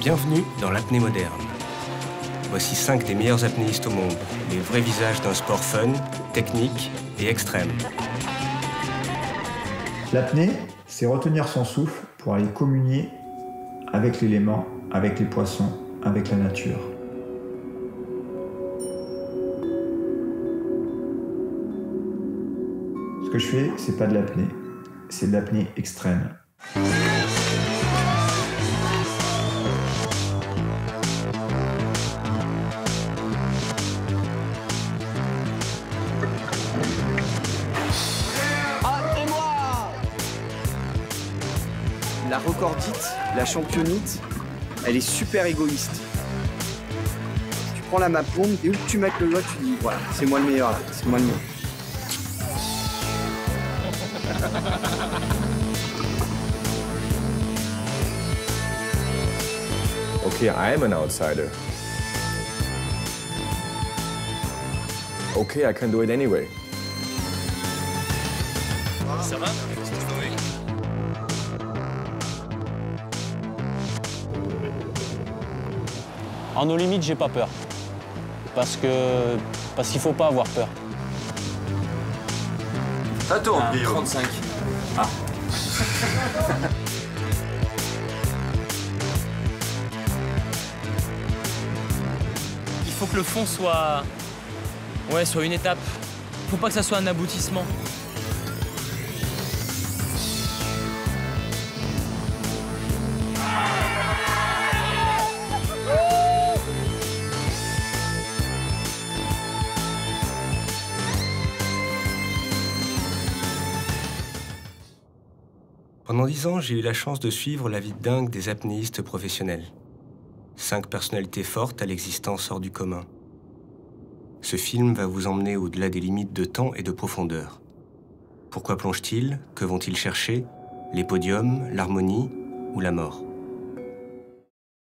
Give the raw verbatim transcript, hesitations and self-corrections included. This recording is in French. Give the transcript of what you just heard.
Bienvenue dans l'apnée moderne. Voici cinq des meilleurs apnéistes au monde, les vrais visages d'un sport fun, technique et extrême. L'apnée, c'est retenir son souffle pour aller communier avec l'élément, avec les poissons, avec la nature. Ce que je fais, c'est pas de l'apnée, c'est de l'apnée extrême. La recordite, la championnite, elle est super égoïste. Tu prends la mapombe et où tu mets le doigt, tu dis voilà, c'est moi le meilleur là, c'est moi le meilleur. Okay, I am an outsider. Okay, I can do it anyway. Ça va? En nos limites, j'ai pas peur. Parce que. Parce qu'il faut pas avoir peur. Attends, Ah, trente-cinq. Ah. Il faut que le fond soit. Ouais, soit une étape. Faut pas que ça soit un aboutissement. Pendant dix ans, j'ai eu la chance de suivre la vie dingue des apnéistes professionnels. Cinq personnalités fortes à l'existence hors du commun. Ce film va vous emmener au-delà des limites de temps et de profondeur. Pourquoi plongent-ils? Que vont-ils chercher? Les podiums, l'harmonie ou la mort?